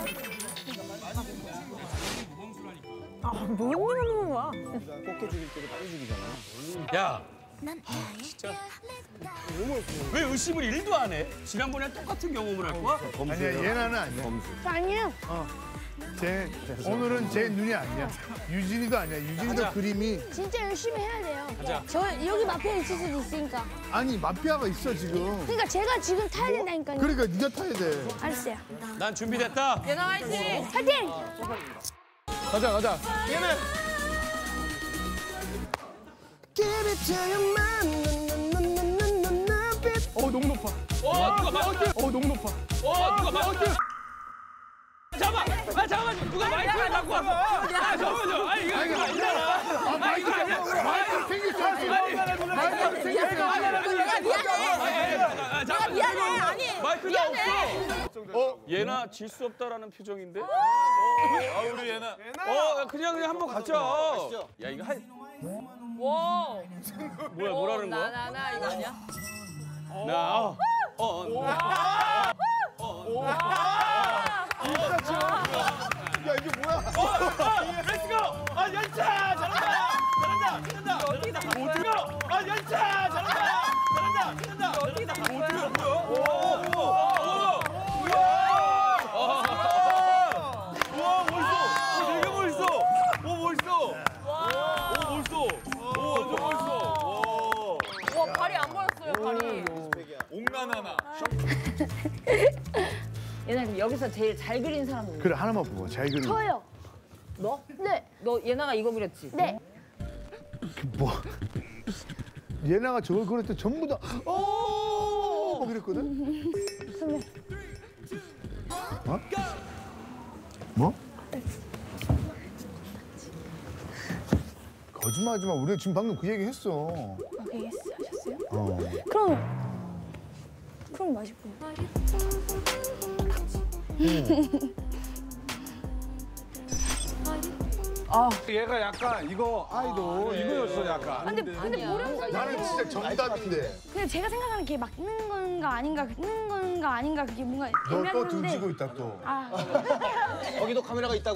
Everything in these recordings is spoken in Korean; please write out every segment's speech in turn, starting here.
뭔 일을 하는 거야? 꽃게 죽일 때도 빨리 죽이잖아. 야, 진짜 왜 의심을 1도 안 해? 지난번에 똑같은 경험을 할 거야? 아니야, 얘나는 아니야. 아니에요. 오늘은 제 눈이 아니야. 유진이도 아니야. 유진이도 가자. 그림이. 진짜 열심히 해야 돼요. 가자. 저 여기 마피아 있을 수도 있으니까. 아니, 마피아가 있어, 지금. 그러니까 제가 지금 타야 된다니까요. 그러니까 네가 타야 돼. 알았어요. 난 준비됐다. 예나 화이팅! 파이팅! 가자, 가자. 얘는 너무 높아. 누가 막 너무 높아. 누가 막 잠깐만 누가 마이크를 갖고 왔어. 잠깐만요. 아니 이거 아니잖아. 이거 아니야. 마이크 생겼어. 마이크 생겼어. 내가 미안해, 아니. 마이크가 없어. 얘나 질 수 없다라는 표정인데. 우리 얘나. 그냥 한번 가자. 야 이거 한 와. 뭐라는 거야? 나나나 이거 아니야? 나. 야, 이게 뭐야? 렛츠고! 연차! 잘한다! 어디가? 연차! 잘한다! 어디다 간 거야? 우와, 멋있어! 되게 멋있어! 멋있어! 완전 멋있어! 와 발이 안 보였어요 발이. 옥나나나. 예나 그럼 여기서 제일 잘 그린 사람 누구? 그래, 하나만 보고. 잘 그림. 저요. 너? 네. 너 예나가 이거 그렸지? 네. 뭐. 얘나가 저걸 그릴 때 전부 다, 뭐 그랬거든? 선배. 어? 뭐? 거짓말하지 마. 우리 지금 방금 그 얘기 했어. 오케이, 하셨어요? 어. 그럼 맛있고. 얘가 약간 이거 아이돌 이거였어 약간. 근데 모르는 나는 진짜 정답인데. 그냥 제가 생각하는 게 막는 건가 아닌가, 는 건가 아닌가 그게 뭔가 너 또 애매한데. 등지고 있다, 또. 아, 거기도 카메라가 있다고.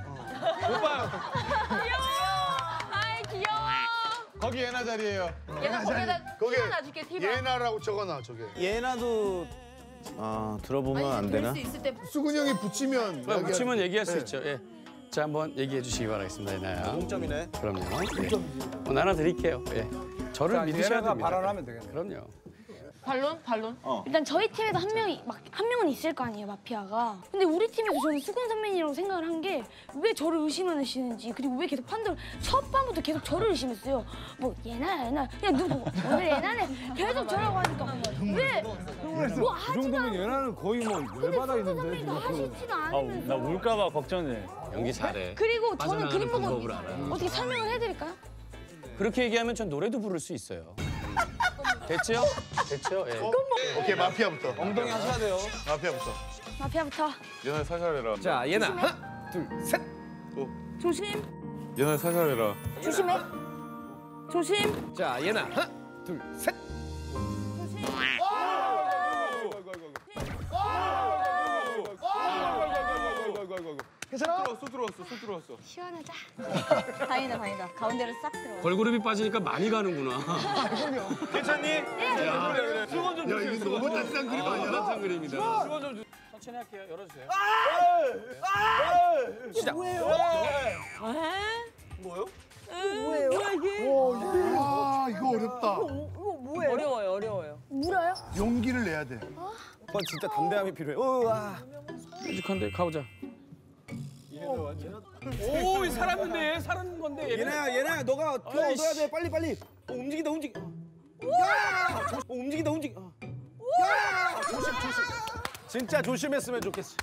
아이 귀여워. 거기 예나 자리예요. 예나 거기다 거기 튀어놔줄게 티바. 예나라고 적어놔, 저게. 얘나도 들어보면 안 되나? 수 있을 때 수근이 형이 붙이면. 붙이면 얘기할 수 있죠. 예. 자 한번 얘기해 주시기 바라겠습니다, 예나야. 공점이네. 그럼요. 예. 나눠 드릴게요. 예. 저를 자, 믿으셔야 얘네가 됩니다. 발언하면 되겠네. 그럼요. 반론? 일단 저희 팀에도 한 명은 있을 거 아니에요, 마피아가. 근데 우리 팀에도 저는 수근 선배님이라고 생각을 한 게 왜 저를 의심하시는지, 그리고 왜 계속 첫 판부터 계속 저를 의심했어요. 뭐 얘나 그냥 누구 오늘 얘나네 계속 저라고 하니까 왜? 뭐 그 정도면 얘나는 거의 뭐 열받아 있는데 선배님도 하시지도 않으면서. 나 울까봐 걱정해. 연기 잘해. 그리고 저는 그림 보고 방법을 알아. 어떻게 설명을 해드릴까요? 그렇게 얘기하면 전 노래도 부를 수 있어요. 됐죠? 됐죠? 예. 오케이, 마피아부터. 엉덩이 하셔야 돼요. 마피아부터. 마피아부터. 얘나 살살 해라. 자 얘나 하나 둘 셋. 조심. 얘나 살살 해라. 조심해. 조심. 자 얘나 하나 둘 셋. 괜찮아? 쏙 들어왔어. 시원하자. 다행이다. 가운데로 싹 들어. 걸그룹이 빠지니까 많이 가는구나. 괜찮니? 수건 좀 야, 이거 너무 따뜻한 그림 아니야? 따뜻한 그림이다. 수건 좀 주. 천천히 할게요. 열어주세요. 시작. 뭐예요? 아, 이거 어렵다. 어려워요. 물어요? 용기를 내야 돼. 그건 진짜 담대함이 필요해. 끔찍한데 가보자. 오, 살았는데 살은 건데 얘는. 얘나야, 너가 더 얻어야 돼. 빨리. 움직인다. 야! 움직인다. 야! 조심. 진짜 조심했으면 좋겠어.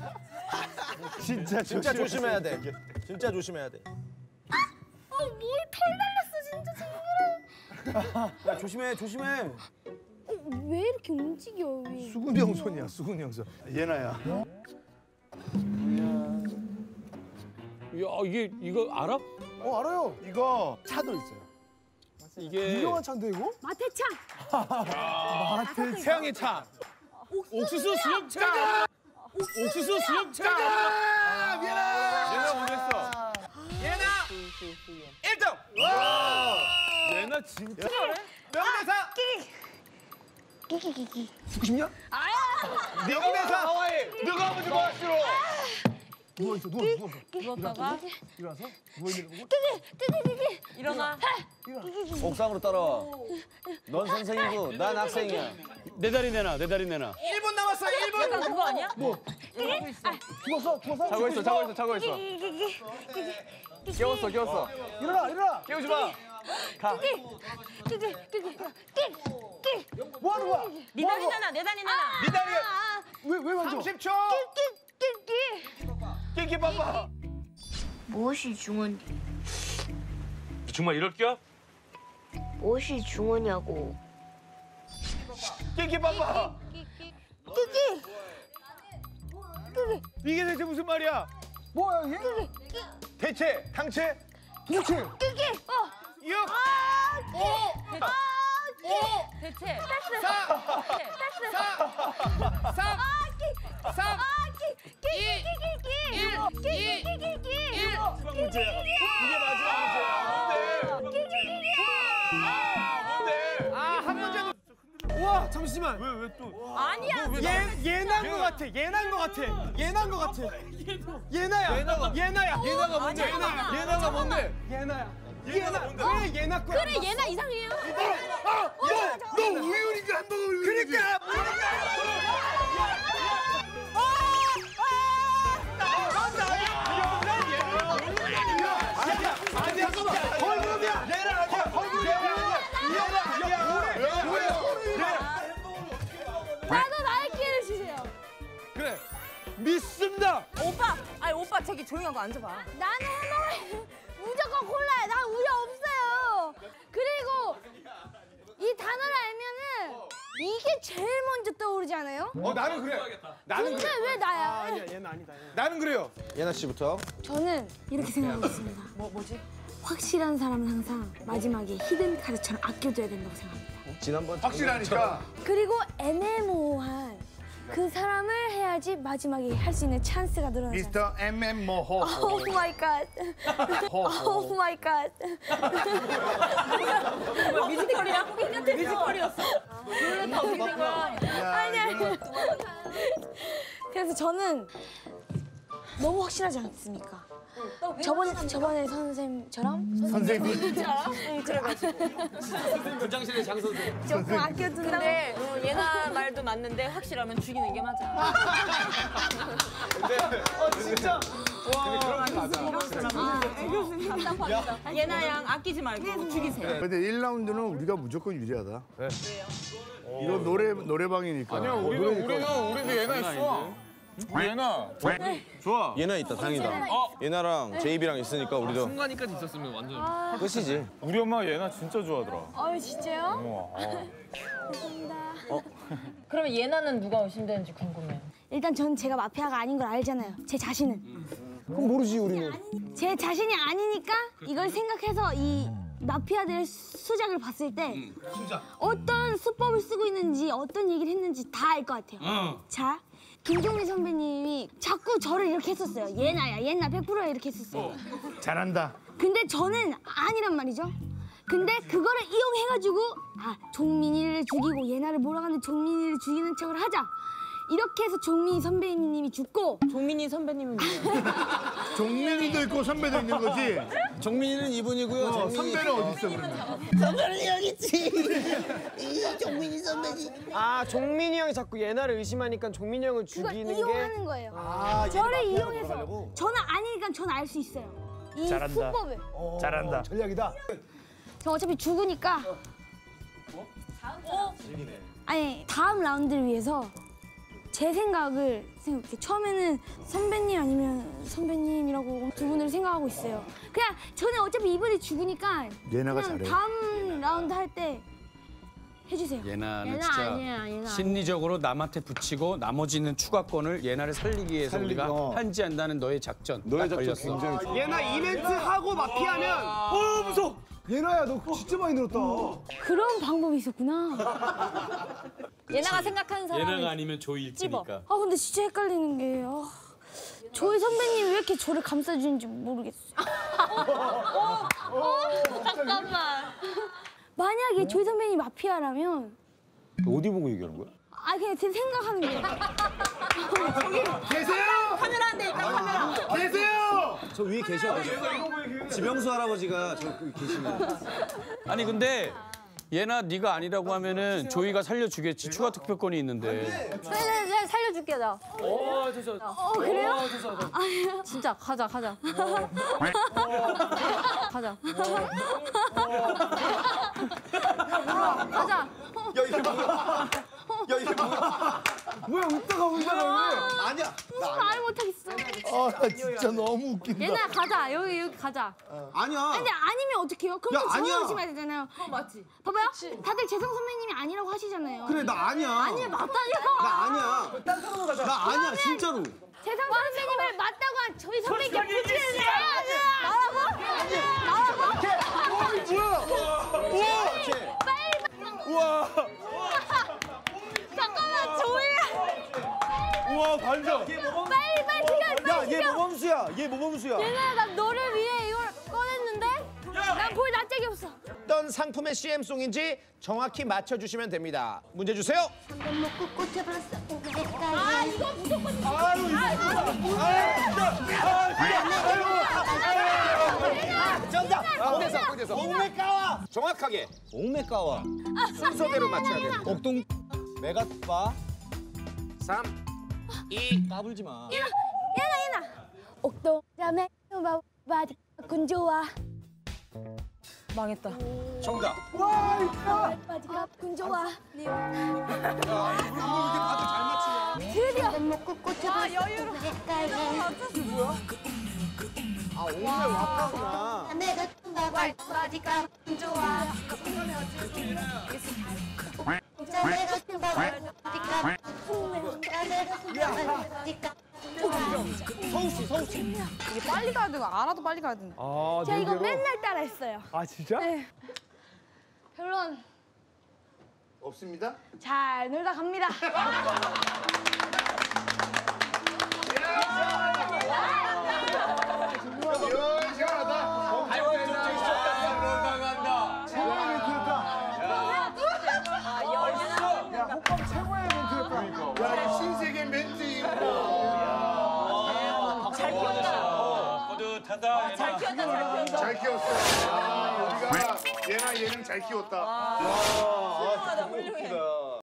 진짜 조심해야 돼. 진짜 조심해야 돼. 머리 털 날랐어 진짜 징그러. 야, 조심해. 왜 이렇게 움직여? 왜? 수근이 형 손이야, 수근이 형 손. 예나야. 야, 이거 알아? 알아요. 이거 차도 있어요. 이게 유명한 차인데, 이거? 마태창. 태양의 차. 옥수수 수염차. 옥수수 수염차. 예나 못했어. 예나 1등. 예나 진짜. 명대사. 끼끼끼끼. 죽고 싶냐? 명대사. 누가 먼저 뭐 싫어? 누워 있어. 누웠다가 일어나서 누워 있는 거고. 끼끼끼끼. 일어나. 옥상으로 따라와. 넌 선생이고 난 학생이야. 내 다리 내놔. 1분 남았어. 1분. 약간 그거 아니야? 죽었어. 자고 있어. 깨웠어. 일어나. 깨우지 마. 끼끼끼끼. 뭐 하는 거야? 네 다리 내놔. 내 다리 내놔. 네 다리. 왜 만져? 30초. 끼끼끼끼. 끼끼 빠빠. 무엇이 중헌 정말 이럴 겨? 무엇이 중헌이냐고. 끼끼 빠빠. 이게 대체 무슨 말이야? 뭐야 얘? 대체, 당체, 그렇지. 끼끼. 육, 대체. 이게 마지막 문제야. 한 문제도. 우와, 잠시만. 왜 또? 아니야. 예난 거 같아. 예나야. 예나가 뭔데? 예나가 뭔데? 왜 예나 거야? 그래 얘나 이상해요. 너 우유니까 한 방울 우유니까. 그러니까. 아니야, 걸그룹이야. 얘는 아니야. 걸그룹이야. 나도 나의 기회를 주세요. 그래. 믿습니다. 오빠 저기 조용히 하고 앉아봐. 나는 해먹을 무조건 콜라야. 난 우유 없어요. 그리고 이 단어를 알면은 이게 제일 먼저 떠오르지 않아요? 나는 그래. 나는 근데 그래. 왜 나야? 나는 그래요. 예나 씨부터. 저는 이렇게 생각하고 있습니다. 뭐지? 확실한 사람은 항상 마지막에 히든 카드처럼 아껴줘야 된다고 생각합니다. 지난번 확실하니까. 그리고 애매모호한 그 사람을 해야지 마지막에 할 수 있는 찬스가 늘어나잖아요. 미스터 MM 모호. 오 마이 갓. 오 마이 갓. 뮤지컬이야? 뮤지컬이었어. 놀랐다. 어떻게 된 거야? 아니야. 그래서 저는 너무 확실하지 않습니까? 저번에 선생님처럼 선생님. 분장실의 장 선생. 조금 아껴둔다고. 근데 예나 말도 맞는데 확실하면 죽이는 게 맞아. 진짜. 예나 양 아끼지 말고 죽이세요. 근데 1라운드는 우리가 무조건 유리하다. 이거 노래방이니까. 아니야, 우리도 예나 있어. 예나. 좋아. 예나 있다. 다행이다. 예나랑 제이비랑 있으니까 우리도. 순간이까지 있었으면 완전. 끝이지. 우리 엄마가 예나 진짜 좋아하더라. 아유 진짜요? 우와. 감사합니다. 그러면 예나는 누가 의심되는지 궁금해요. 일단 전 제가 마피아가 아닌 걸 알잖아요. 제 자신은. 그럼 모르지 우리는. 제 자신이 아니니까 이걸 생각해서 이 마피아들의 수작을 봤을 때 어떤 수법을 쓰고 있는지 어떤 얘기를 했는지 다 알 것 같아요. 자, 김종민 선배님이 자꾸 저를 이렇게 했었어요. 예나야, 예나 100%야 이렇게 했었어요. 잘한다. 근데 저는 아니란 말이죠. 근데 그거를 이용해가지고 종민이를 죽이고 예나를 몰아가는 종민이를 죽이는 척을 하자. 이렇게 해서 종민이 선배님이 죽고 종민이 선배님은 누구예요? 종민이도 있고 선배도 있는 거지. 정민이는 이분이고요. 선배는 어디 있어 그러면? 선배는 여기 있지. 이 종민이 선배지. 종민이 형이 자꾸 예나를 의심하니까 종민이 형을 그걸 죽이는 게 이용하는 거예요. 저를 이용해서 저는 아니니까 저는 알 수 있어요. 이 수법을. 잘한다. 전략이다. 저 어차피 죽으니까. 아니 다음 라운드를 위해서 제 생각을 생각해. 처음에는 선배님 아니면 선배님이라고 두 분을 생각하고 있어요. 그냥 저는 어차피 이분이 죽으니까 예나가 그냥 잘해. 다음 라운드 할 때 해주세요. 예나는 예나 진짜 아니야, 예나 심리적으로 남한테 붙이고 나머지는 추가권을 예나를 살리기 위해서 우리가 편지한다는 너의 작전. 너의 딱 작전 걸렸어. 굉장히 좋아. 예나 이벤트 하고 마피하면 무서워. 예나야 너 진짜 많이 늘었다. 그런 방법이 있었구나. 예나가 생각하는 사람. 예나가 아니면 조이일 테니까. 아 근데 진짜 헷갈리는 게 조이 선배님이 왜 이렇게 저를 감싸주는지 모르겠어요. 잠깐만. 만약에 조이 선배님이 마피아라면 어디 보고 얘기하는 거야? 아 그냥 제 생각하는 게 계세요? 카메라한테 있다 카메라. 계세요? 저 위에 계셔. 지병수 할아버지가 저 계시면. 아니 근데 예나 네가 아니라고 하면은 조이가 살려주겠지. 추가 투표권이 있는데. 살려줄게 나. 그래요? 진짜 가자. 가자. 가자. 야 이게 뭐야? 야 이게 뭐야? 뭐야 웃다가 울다가 아니야. 말 못하겠어. 아 진짜 너무 웃긴다. 얘나 가자. 여기 가자. 아니야. 근데 아니면 어떡해요? 그럼 야, 또 저를 아니야. 의심해야 되잖아요. 맞지. 봐봐요. 다들 재성 선배님이 아니라고 하시잖아요. 그래 나 아니야. 아니 맞다니까. 나 아니야. 나 아니야 진짜로. 재성 선배님을 맞다고 한 저희 선배님께 부지는 우와. 잠깐만 조이. 우와 반전. 빨리 야얘 모범수야. 얘 모범수야. 얘나 나 너를 위해 이걸 꺼냈는데 난 볼 낯짝이 없어. 어떤 상품의 CM송인지 정확히 맞춰주시면 됩니다. 문제 주세요. 아 이거 무조건 정답! 어디서? 옥매까와! 정확하게 옥매까와. 순서대로 맞춰야 돼요. 옥동 메가바. 3, 2, 까불지 마. 얘나 옥동자매 바디 군좋아 망했다. 정답. 바디가 군좋아 이렇게 다들 잘 맞추네. 드디어 아 여유로. 아, 옥매 왔다구나. 내가 바디가 좋아. 서우씨. 이게 빨리 가야 되고 알아도 빨리 가야 된다. 아, 제가 이거 맨날 따라했어요. 아 진짜? 네. 결론 없습니다. 잘 놀다 갑니다. 최고의 멘트였다. 야 신세계 멘트. 잘 키웠다. 뿌듯하다. 잘 키웠다. 잘 키웠어. 우리가 예나 예능 잘 키웠다. 훌륭하다 훌륭해.